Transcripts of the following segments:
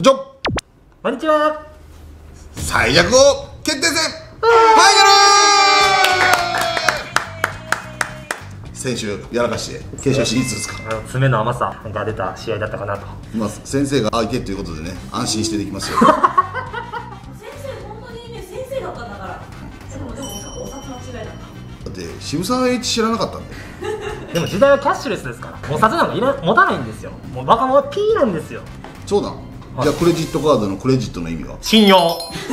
部長、 こんにちは。 最弱王決定戦ファイナル。先週やらかして決勝進出ですか。 爪の甘さが出た試合だったかなと。 まあ先生が相手ということでね、安心してできますよ。 先生本当にね、先生だったんだから。でもお札間違いだった。 だって渋沢栄一知らなかったんで。 でも時代はキャッシュレスですから、お札なんか持たないんですよ。もうバカ者はピーなんですよ。 そうだ。じゃあクレジットカードのクレジットの意味は信用。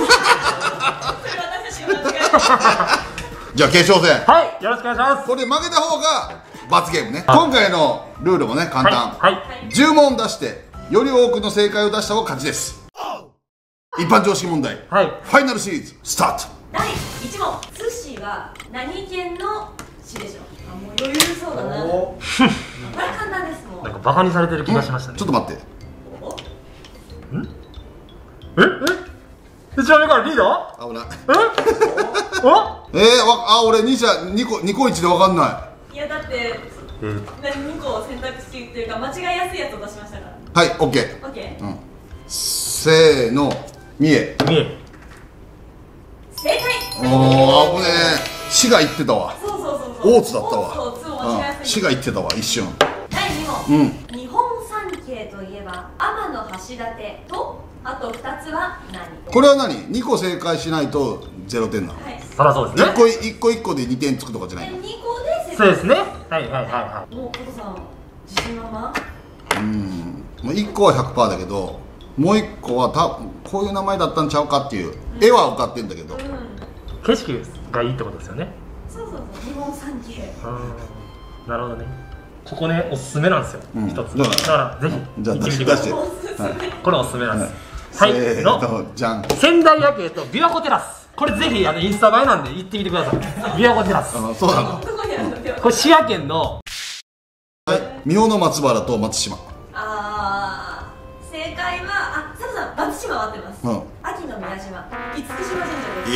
じゃあ決勝戦、 はい、よろしくお願いします。 これで負けた方が罰ゲームね。今回のルールもね簡単、 はい、 10問出してより多くの正解を出した方が勝ちです。一般常識問題、 はい、 ファイナルシリーズスタート。 第1問、寿司は何県の市でしょう。あ、もう余裕そうだな。これ簡単です。もうなんかバカにされてる気がしましたね。 ちょっと待って、 ちなみにからリーダー？ 危ない。 お？ 俺2個1で分かんない。 いやだって2個選択肢っていうか間違いやすいやつを出しましたから。 はい、オッケー。 オッケー。 うん、せーの、三重。 三重。 正解。 おー、危ねえ。滋賀行ってたわ。 そう大津だったわ。 大津と間違いやすい。 滋賀行ってたわ一瞬。 第2問、日本三景といえば天橋立とあと2つは何？ これは何？ 2 個正解しないと0点なの？ はい。 そりゃそうですね。 1個で2点つくとかじゃないの？ 2個でそうですね。はい。 もう加藤さん自信満々？ もう1個は 100% だけど、もう1個はこういう名前だったんちゃうかっていう絵は浮かってんだけど、 景色がいいってことですよね。 そう日本三景。 なるほどね。ここね、おすすめなんですよ、一つ。だからぜひじゃあ行ってみて出してください。これおすすめなんです。はい、 じゃん。 仙台夜景と琵琶湖テラス。これぜひインスタ映えなんで行ってみてください。琵琶湖テラス。 そうなの。 これ滋賀県の三保の松原と松島。 正解は佐藤さん、松島は合ってます。秋の宮島、厳島神社です。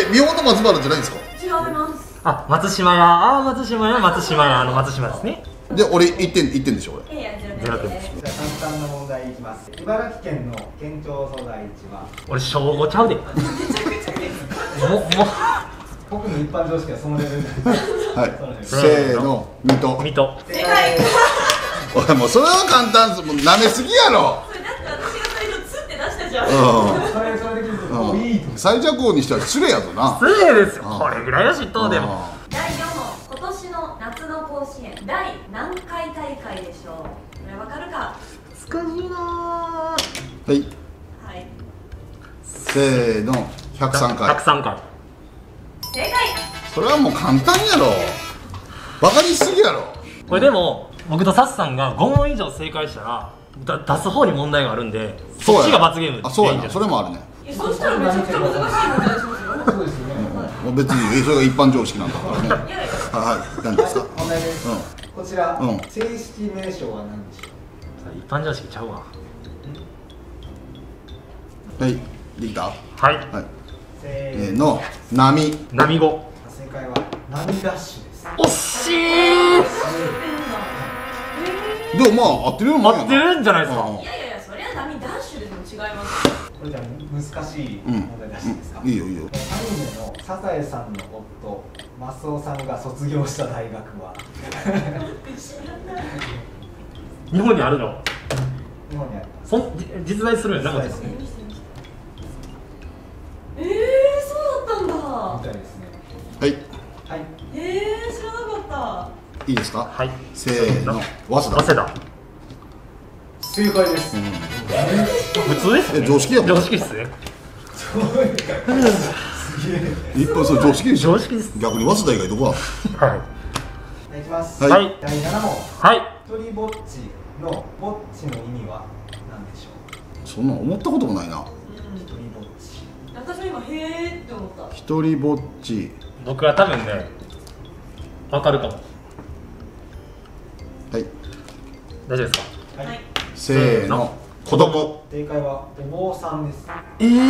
三保の松原じゃないんですか？ 違います。 松島屋、松島屋の松島ですね。 で、俺1点でしょ。俺 0点です。 じゃあ簡単な問題いきます。茨城県の県庁所在地は？ 俺小5ちゃうで。も僕の一般常識はそのレベルです。 はい、せーの、水戸。 正解。 俺もうそれは簡単です。もう舐めすぎやろ。 それだって私が最初ツって出したじゃん。 それできるといいと。 最弱王にしては失礼やぞな。 失礼ですよ。これぐらいは知っとうでも。 第4問、今年の夏の甲子園第何回大会でしょう。これわかるか？ 難しいな。 はい、 はい。 せーの、103回。 103回。 正解。 それはもう簡単やろ。バカにしすぎやろ。 これでも僕とサスさんが5問以上正解したら出す方に問題があるんで、そっちが罰ゲームでいいんじゃないですか。 それもあるね。 そしたらめちゃくちゃ難しい問題しますよ。 そうですよね。 別にそれが一般常識なんだからね。はい、何ですか？ 問題です。こちら正式名称は何でしょう？ 一般常識ちゃうわ。 はい、できた？ はい。 せーの、波語。 正解は波ダッシュです。 惜しい。 でもまあ合ってるよ。 合ってるんじゃないですか。 いや、それは波ダッシュでも違います。 これじゃ難しい問題出していいですか？ いいよ。 アニメのサザエさんの夫マスオさんが卒業した大学は？ 日本にあるの？ 日本にあります。 実在するんじゃなかった。 そうだったんだ。 みたいですね。 はい、 知らなかっいいですか？ はい。 せーの、早稲田。 正解です。 普通ですね。 常識やもん。 常識ですね。 一般そう常識でしょ。 常識です。 逆に早稲田以外どこは？ はい。 いきます。 はい。 第7問。 はい。 一人ぼっちのぼっちの意味は何でしょう？ そんなん思ったこともないな。 一人ぼっち。 た。私は今へーって思った。 一人ぼっち。 僕は多分ね、わかるかも。 はい。 大丈夫ですか？ はい。 せーの、子供。 正解はお坊さんです。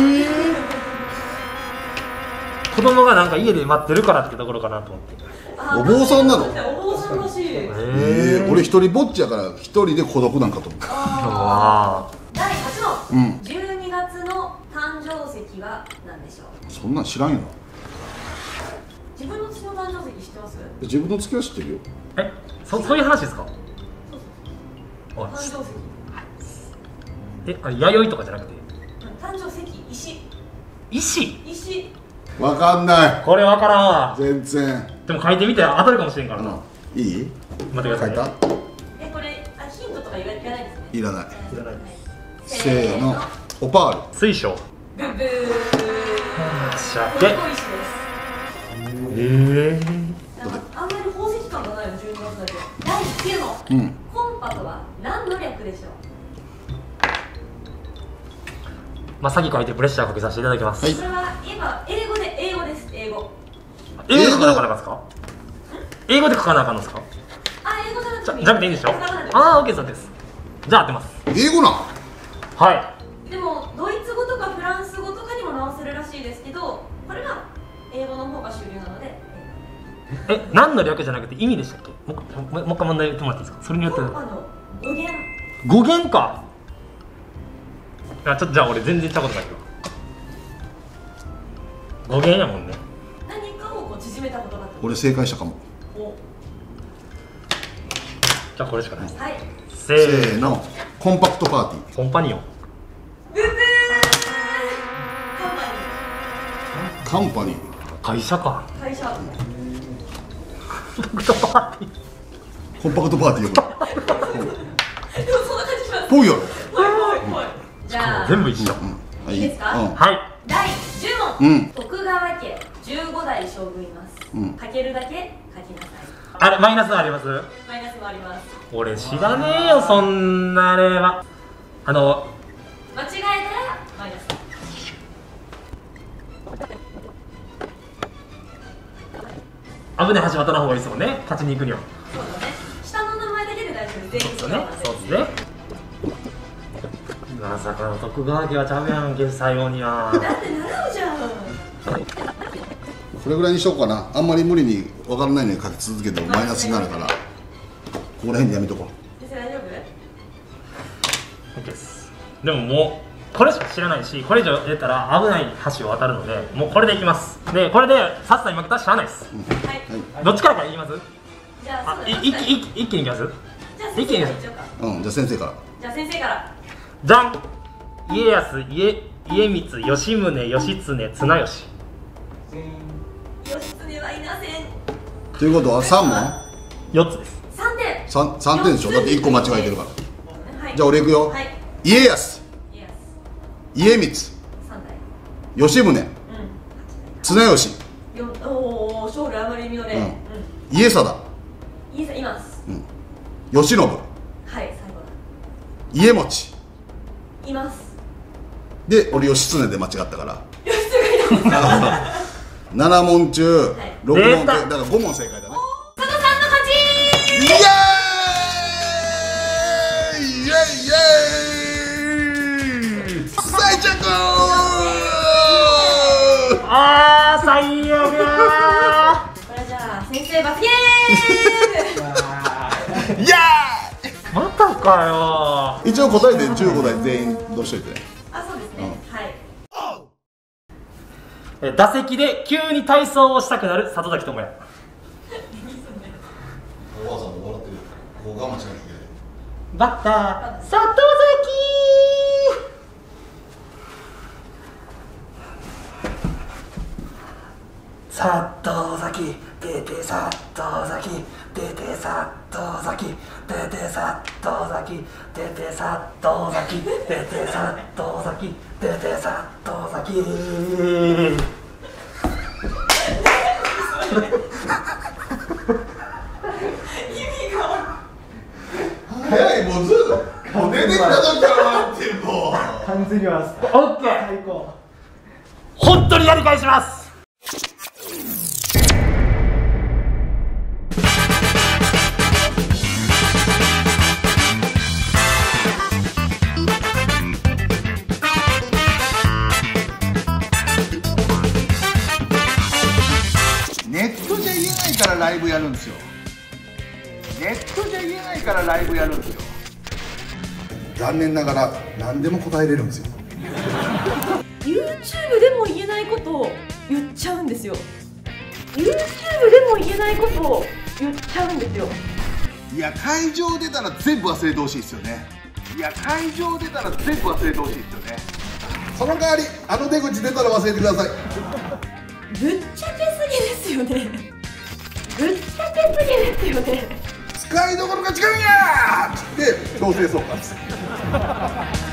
子供がなんか家で待ってるからってところかなと思って。 お坊さんなの？ お坊さんらしい。 俺一人ぼっちやから一人で孤独なんかと思った。 ああ。 第8問、 。 うん 12月の誕生石は何でしょう。 そんなん知らんよ。 自分の月の誕生石知ってます？ 自分の月は知ってるよ。 そういう話ですか？ 誕生石。 弥生とかじゃなくて誕生石、 石。 わかんない。 これわからんわ。 全然。 でも書いてみて当たるかもしれんからな。 いい？ 待ってくださいね。 書いた？ これヒントとか言わないですね。 いらない。 いらない。 せーの。オパール。 水晶。 ブブー。 しゃけ。 これ小石です。あんまり宝石感がないの12月だけ。第9問。コンパとは何の略でしょう。 先書いてプレッシャーかけさせていただきます。 それは今英語です。英語で書かなあかんですか？英語で書かなあかんのですか？ 英語じゃなくてじゃなくていいんでしょ？オッケーです。じゃあ当てます。 英語な。 はい。 でもドイツ語とかフランス語とかにも直せるらしいですけど、これは英語の方が主流なので。 何の略じゃなくて意味でしたっけ？もう一回問題言ってもらっていいですか？それによってコンパの語源。 語源か。ちょっとじゃあ俺全然ちゃうことないけど語源やもんね。 何かを縮めた言葉って。 俺正解したかも。 じゃあこれしかないです。 はい。 せーの。コンパクトパーティー。 コンパニオン。 ブブー。 カンパニー。 会社か。 会社。 コンパクトパーティー。 コンパクトパーティーよ。 でもそんな感じします。 ぽいやろ。 じゃあ全部一緒。 いいですか？ はい。 第10問。徳川家15代将軍います。書けるだけ書きなさい。 あれマイナスあります？ マイナスもあります。 俺知らねえよそんなあれは。 間違えたらマイナス。 危ない橋渡らん方がいいですもんね。勝ちに行くには。 そうだね。下の名前だけで大丈夫です。 そうですね。そうですね。まさかの徳川家はちゃうやんけ最後には。 だって習うじゃん。 これぐらいにしようかな。あんまり無理に分からないのに書き続けてもマイナスになるから、ここら辺でやめとこう。 先生大丈夫？ OK です。でももうこれしか知らないし、これ以上出たら危ない橋を渡るので、もうこれでいきます。でこれでサッサに負けたらしゃあないです。 はい。 どっちから言います？ じゃあ一気にいきます。 じゃあ先生からいっちゃおうか。 じゃあ先生から。 じゃあ先生から。 じゃん。家康、家光、吉宗、義経、綱吉。 義経はいません。 ということは3問 4つです。 3点でしょ。だって1個間違えてるから。じゃあ俺いくよ。 はい。 家康、家光、 3代。 吉宗、綱吉、 おお、勝利あまり実れ。 家定、 います。 慶喜、 はい、最後だ。 家持います。 で俺義経で間違ったから義経がいます。 7問中6問で、 出ただから5問正解だね。 佐野さんの勝ち。 イエーイイエイイエーイ最着最悪やこれじゃあ先生罰ゲーム。 イエまたかよ。 ーイ一応答えで15題全員どうしといてね。 そうですね。はい。 打席で急に体操をしたくなる里崎智也。 おばあさんも笑ってる。ここ我慢しなきゃいけない。 バッター里崎。里崎出て里崎出て里崎出て里崎出て里崎出て里崎出て里崎。 早い、もうずっともう出てきた時から笑ってるもう。 完全に笑ってた。 オッケー。 最高。 本当にやり返します。 ネットじゃ言えないからライブやるんですよ。ネットじゃ言えないからライブやるんですよ。 残念ながら何でも答えれるんですよ。 YouTube でも言えないことを言っちゃうんですよ。 YouTube でも言えないことを言っちゃうんですよ。 いや、会場出たら全部忘れてほしいですよね。いや、会場出たら全部忘れてほしいですよね。その代わりあの出口出たら忘れてください。 ぶっちゃけすぎですよね。ぶっちゃけすぎですよね。 使いどころが違うんやーっつって強制送還です。